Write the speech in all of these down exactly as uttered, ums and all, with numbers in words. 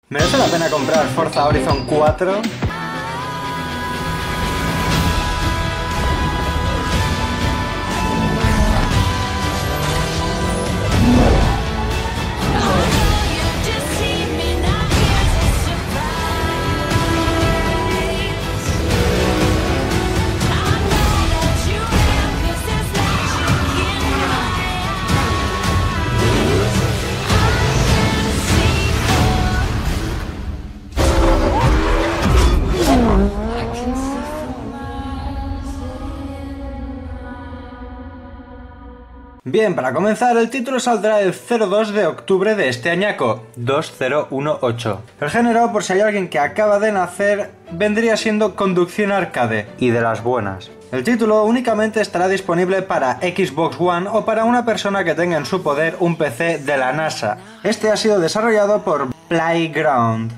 ¿Merece la pena comprar Forza Horizon cuatro? Bien, para comenzar, el título saldrá el cero dos de octubre de este añaco, dos mil dieciocho. El género, por si hay alguien que acaba de nacer, vendría siendo conducción arcade, y de las buenas. El título únicamente estará disponible para Xbox One o para una persona que tenga en su poder un P C de la NASA. Este ha sido desarrollado por Playground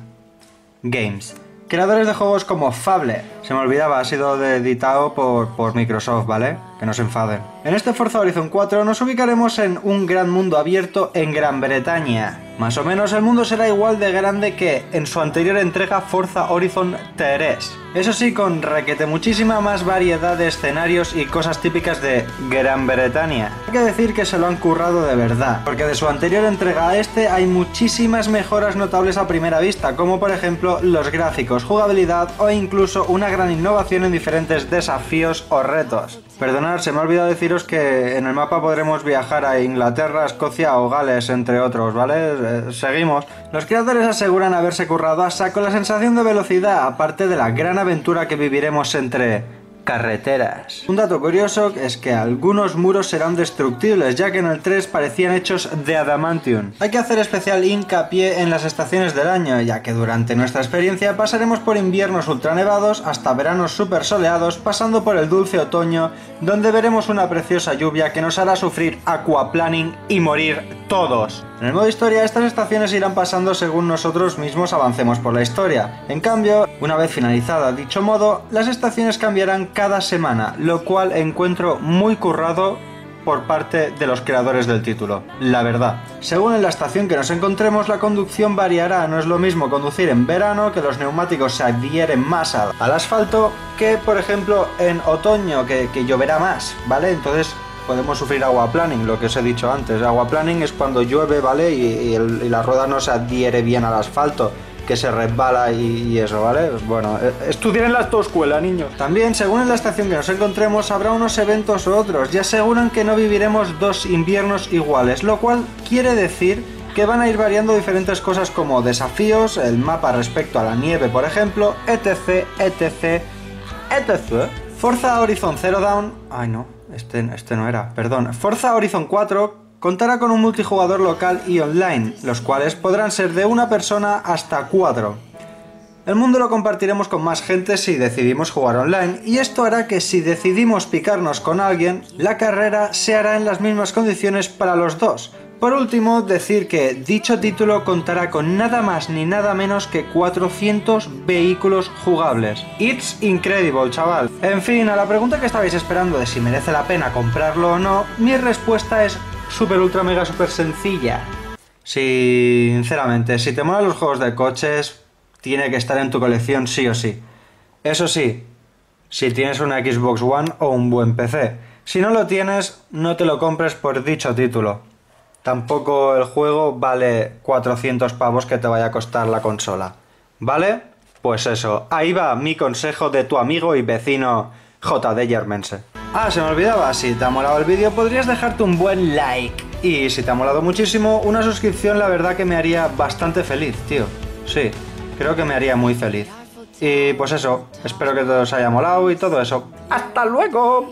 Games, creadores de juegos como Fable. Se me olvidaba, ha sido editado por, por Microsoft, ¿vale? Que no se enfaden. En este Forza Horizon cuatro nos ubicaremos en un gran mundo abierto en Gran Bretaña. Más o menos el mundo será igual de grande que en su anterior entrega Forza Horizon tres. Eso sí, con requete muchísima más variedad de escenarios y cosas típicas de Gran Bretaña. Hay que decir que se lo han currado de verdad, porque de su anterior entrega a este hay muchísimas mejoras notables a primera vista, como por ejemplo los gráficos, jugabilidad o incluso una gran innovación en diferentes desafíos o retos. Perdonad, se me ha olvidado deciros que en el mapa podremos viajar a Inglaterra, Escocia o Gales, entre otros, ¿vale? Eh, seguimos. Los creadores aseguran haberse currado a saco la sensación de velocidad, aparte de la gran aventura que viviremos entre carreteras. Un dato curioso es que algunos muros serán destructibles, ya que en el tres parecían hechos de adamantium. Hay que hacer especial hincapié en las estaciones del año, ya que durante nuestra experiencia pasaremos por inviernos ultranevados hasta veranos super soleados, pasando por el dulce otoño, donde veremos una preciosa lluvia que nos hará sufrir aquaplaning y morir todos. En el modo historia, estas estaciones irán pasando según nosotros mismos avancemos por la historia. En cambio, una vez finalizada dicho modo, las estaciones cambiarán cada semana, lo cual encuentro muy currado por parte de los creadores del título, la verdad. Según en la estación que nos encontremos, la conducción variará. No es lo mismo conducir en verano, que los neumáticos se adhieren más al, al asfalto, que por ejemplo en otoño, que, que lloverá más, ¿vale? Entonces podemos sufrir aquaplaning, lo que os he dicho antes. Aquaplaning es cuando llueve, ¿vale? Y, y, el, y la rueda no se adhiere bien al asfalto, que se resbala y, y eso, ¿vale? Bueno, estudiar en la autoescuela, niños. También, según en la estación que nos encontremos, habrá unos eventos u otros, y aseguran que no viviremos dos inviernos iguales, lo cual quiere decir que van a ir variando diferentes cosas como desafíos, el mapa respecto a la nieve, por ejemplo, etc, etc, etc. Forza Horizon Zero Dawn... Ay, no, este, este no era, perdón. Forza Horizon cuatro contará con un multijugador local y online, los cuales podrán ser de una persona hasta cuatro. El mundo lo compartiremos con más gente si decidimos jugar online, y esto hará que si decidimos picarnos con alguien, la carrera se hará en las mismas condiciones para los dos. Por último, decir que dicho título contará con nada más ni nada menos que cuatrocientos vehículos jugables. It's incredible, chaval. En fin, a la pregunta que estabais esperando de si merece la pena comprarlo o no, mi respuesta es super ultra mega super sencilla. Sinceramente, si te molan los juegos de coches, tiene que estar en tu colección sí o sí. Eso sí, si tienes una Xbox One o un buen P C. Si no lo tienes, no te lo compres por dicho título. Tampoco el juego vale cuatrocientos pavos que te vaya a costar la consola. ¿Vale? Pues eso, ahí va mi consejo de tu amigo y vecino J D Yermense. Ah, se me olvidaba, si te ha molado el vídeo podrías dejarte un buen like. Y si te ha molado muchísimo, una suscripción la verdad que me haría bastante feliz, tío. Sí, creo que me haría muy feliz. Y pues eso, espero que os haya molado y todo eso. ¡Hasta luego!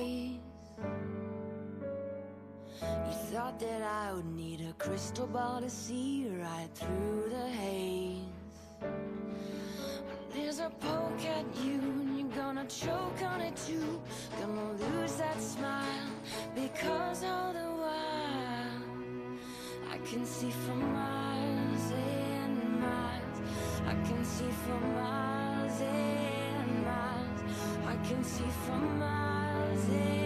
Crystal ball to see right through the haze. There's a poke at you and you're gonna choke on it too. Gonna lose that smile because all the while I can see for miles and miles. I can see for miles and miles. I can see for miles and